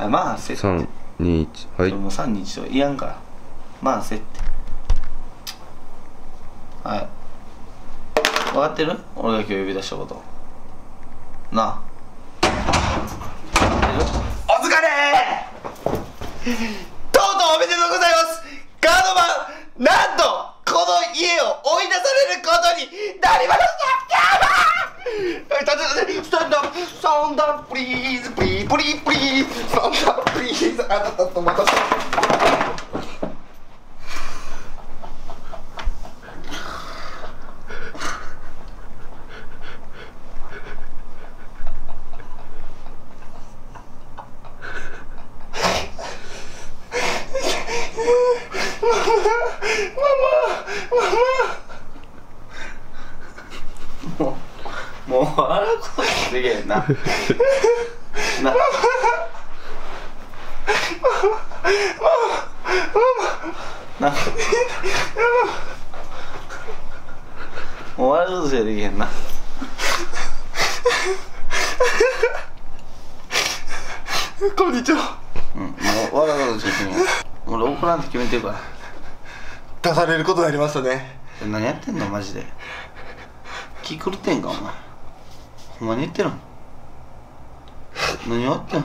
まあせって 3、2、1、はい。 もう3、2、1とか言わんからまあせってはい分かってる？俺が今日呼び出したことなあ分かってる？お疲れーとうとうおめでとうございますガードマンなんとこの家を追い出されることになりましたスタンダップサンダッププリーズプリープリープリーサンダッププリーズあなたと私もう笑うことできへんなななもう笑うことしかできへんなこんにちは。 もう笑うことしかできへん俺怒らんって決めてるから出されることになりましたね。 何やってんのマジで気狂ってんかお前ほんまに言ってるの何やってんの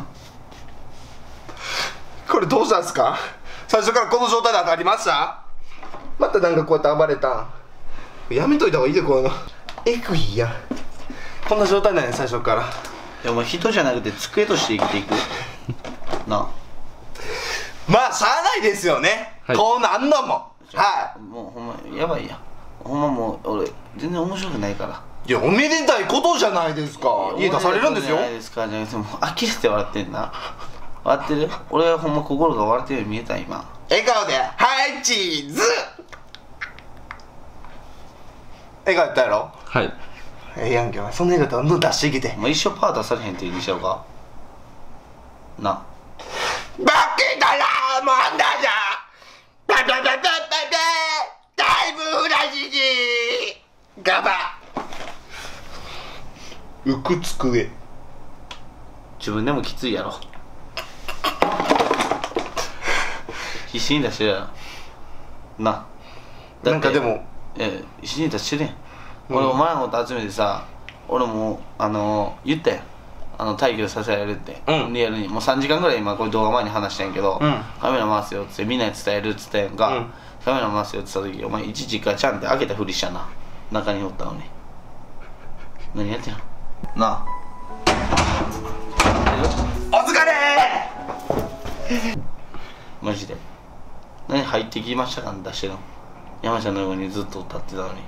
これどうしたんすか？最初からこの状態で当たりました？またなんかこうやって暴れたんやめといた方がいいでこういうのえぐいやこんな状態なんや最初から。 いやお前人じゃなくて机として生きていくなあまあしゃあないですよね、 はい、 こうなんのもはいもうほんまやばいやほんまもう俺全然面白くないからいやおめでたいことじゃないですか。家出されるんですよ。 じゃないですかじゃなくてもう呆れて笑ってんな笑ってる俺はほんま心が笑ってるように見えた今笑顔ではいチーズ笑顔やったやろ。 はい。 ええやんけお前そんな笑顔どんどん出してきてもう一生パー出されへんって言うにしようかなバケたらもんだじゃババババババタイムフラシジガバ浮く机自分でもきついやろ必死に出してるやろななんかでも必死に出してるやん、俺お前のこと集めてさ俺も言ったやん退去させられるって、リアルにもう3時間ぐらい今これ動画前に話したんやけど、カメラ回すよっつってみんなに伝えるっつったやんか、カメラ回すよっつった時お前一時からちゃんって開けたふりしたな中におったのに何やってんのなあお疲れマジで何入ってきましたか出してんの山ちゃんの横にずっと立ってたのに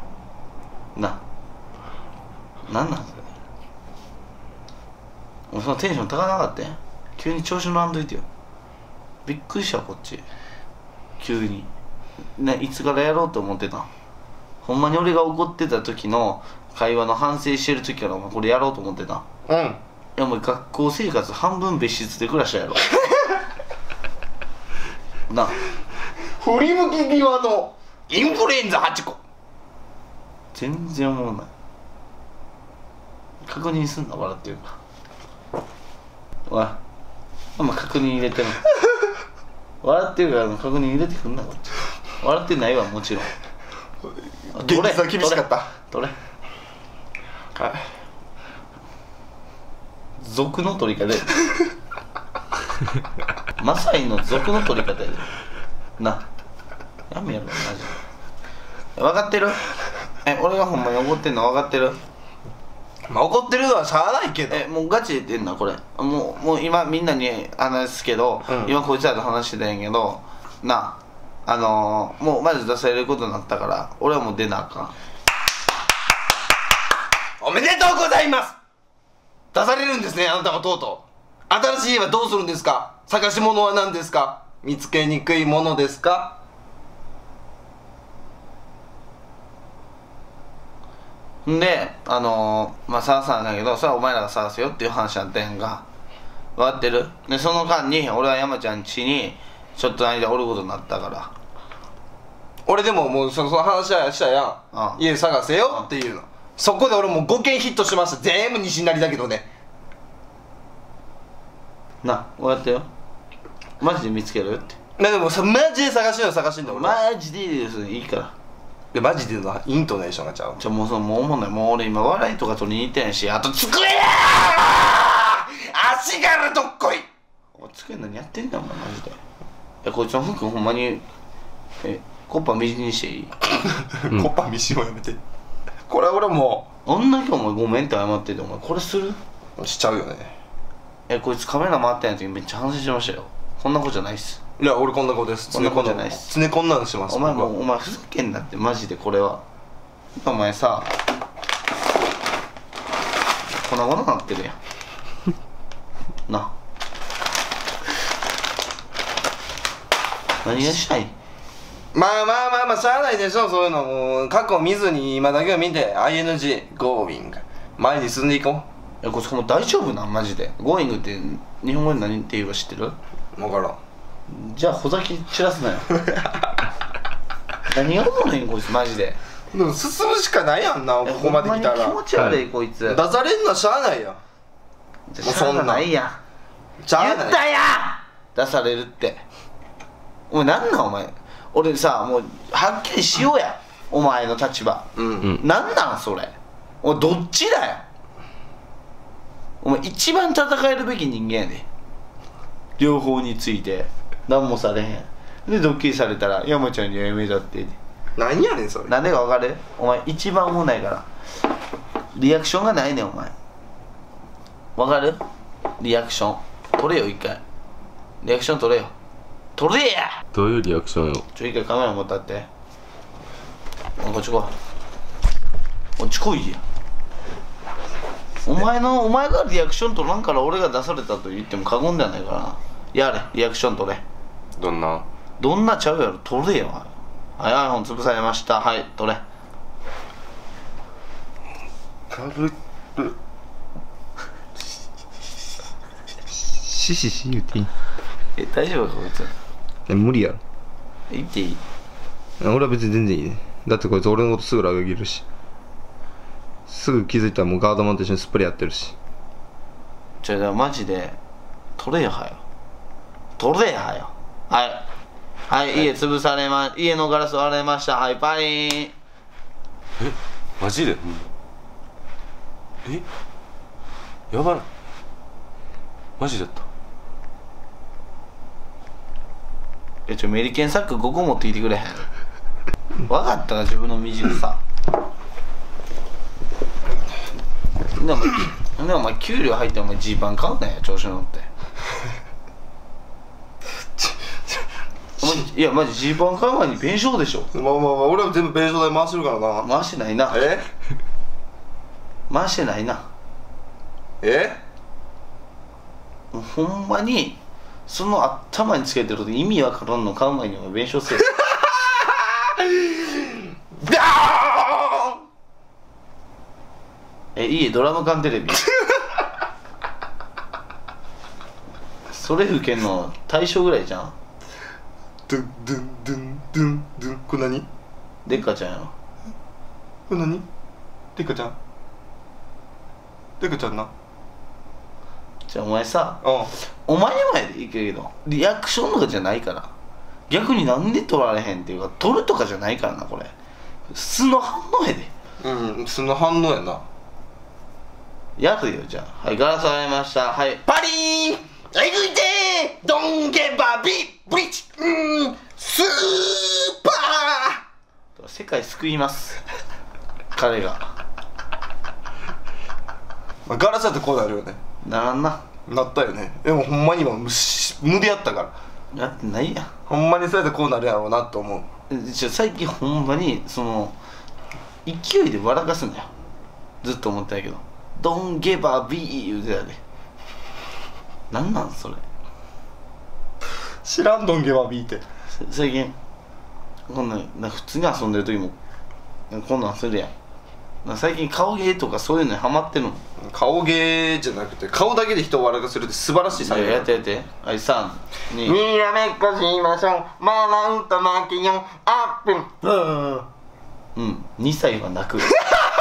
なんなんそれ俺そのテンション高なかったやん急に調子乗らんといてよびっくりしたこっち急にいつからやろうと思ってたんほんまに俺が怒ってた時の会話の反省してる時からお前これやろうと思ってたんいやもう学校生活半分別室で暮らしたやろな振り向き際のインフルエンザ8個全然思わない確認すんな笑ってるかおいお前確認入れてる笑ってるから確認入れてくんなこっち笑ってないわもちろん現実は厳しかったどれはい族の取り方やでマサイの族の取り方やでなやめやろマジで分かってる俺がほんまに怒ってんの分かってるまあ怒ってるのはしゃあないけどもうガチで言ってんなこれもう今みんなに話すけど、今こいつらと話してたんやけどなもうマジ出されることになったから俺はもう出なあかんおめでとうございます。出されるんですねあなたはとうとう。新しい家はどうするんですか。探し物は何ですか。見つけにくいものですか。 んでまあ探さなんだけどそれはお前らが探せよっていう話やったやんか分かってるでその間に俺は山ちゃん家にちょっと間おることになったから俺でももうその話はしたやん、家探せよっていうの、そこで俺もう5件ヒットしました。全部西成だけどね。 な、終わったよ。マジで見つけろよって。 でもさ、マジで探してんだ俺。 マジでいいです、いいから。 いやマジでのイントネーションがちゃう。 もうもう思んない。もう俺今笑いとか取りに行ってんし、あと机やー足からどっこい。お机何やってんだお前マジで。いやこいつの服ほんまにコッパみじんにしていい？ コッパみじんをやめて。これ俺もうあんだけお前ごめんって謝ってて、お前これする？ しちゃうよね。 こいつカメラ回ってない時めっちゃ反省しましたよ。こんなことじゃないっす。 いや俺こんな子です。 こんなことじゃないっす。 常こんなのします。 お前もうお前ふざけんなってマジで。これはお前さ粉々なってるやんな。何がしたい？ まあしゃあないでしょ。そういうのもう過去見ずに今だけを見て ING going 前に進んでいこう。これもう大丈夫なんマジで。going って日本語で何って言うか知ってる？ 分からん。 じゃあほざき散らすなよ何がおもろいんこいつマジで。 でも進むしかないやんな、ここまで来たら。 気持ち悪いこいつ。 出されんのはしゃあないやん。もうそんなないやん。 しゃあない。 言ったやん出されるって。お前なんなんお前。俺さもうはっきりしようやお前の立場。なんなんそれ。お前どっちだよ。お前一番戦えるべき人間やで。両方について何もされへんでドッキリされたら山ちゃんにはやめだって何やねんそれ。 なんでか分かる？お前一番おもんないからリアクションがないねんお前。分かる？リアクション取れよ一回。リアクション取れよ。取れや。 どういうリアクションよ。 一回カメラ持ったって。こっち来い。こっち来いや。お前がリアクション取らんから俺が出されたと言っても過言ではないからな。やれリアクション取れ。 どんなちゃうやろ。取れよ。はい iPhone 潰されました。はい取れ。 軽くし言うていい？ 大丈夫かこいつ。 無理やろ。 言っていい？ 俺は別に全然いいね。だってこいつ俺のことすぐ裏切るし、すぐ気づいたらもうガードマンと一緒にスプレーやってるし。 じゃあマジで取れよはよ。取れやはよ。はい、家潰され家のガラス割れました。はいパリーン。 マジで？やばない？マジだった？ メリケンサック5個持ってきてくれへん？分かったか自分の惨さ。でお前給料入ってお前ジーパン買うなよ調子乗って。いやマジジーパン買う前に弁償でしょ。 まあ俺は全部弁償代回してるからな。 回してないな。回してないな。ほんまにその頭につけてること意味わからんの買う前にお前弁償せえ。いいドラム缶テレビ。それ吹けんの大将ぐらいじゃん。 ドゥンドゥンドゥンドゥンドゥン。これ何？ デッカちゃんやろ。 これ何？デカちゃん。デカちゃんな。 じゃあお前さ、お前前でいいけどリアクションとかじゃないから。逆になんで取られへんっていうか取るとかじゃないからな。これ素の反応やで。 素の反応やな。 やるよじゃあ。はいガラス割れました。はいパリーン。えぐいてードンゲバビブリッジスーパー。世界救います彼が。 ガラスだってこうなるよね。 ならんな。 なったよね。でもほんまに今無でやったから。 やってないやん。 ほんまにそうやってこうなるやろうなと思う。 最近ほんまにその勢いで笑かすんだよ。ずっと思ってたけどドンゲバビー言うてたで。なんなんそれ。 知らんドンゲバビーって。 最近こんなん普通に遊んでる時もこんなんするやん。最近顔芸とかそういうのにハマってるの。 顔芸じゃなくて顔だけで人を笑かせるって素晴らしい才能。 やってはい3、2 にらめっこしましょうマウント負けよアップ。 2歳は泣く。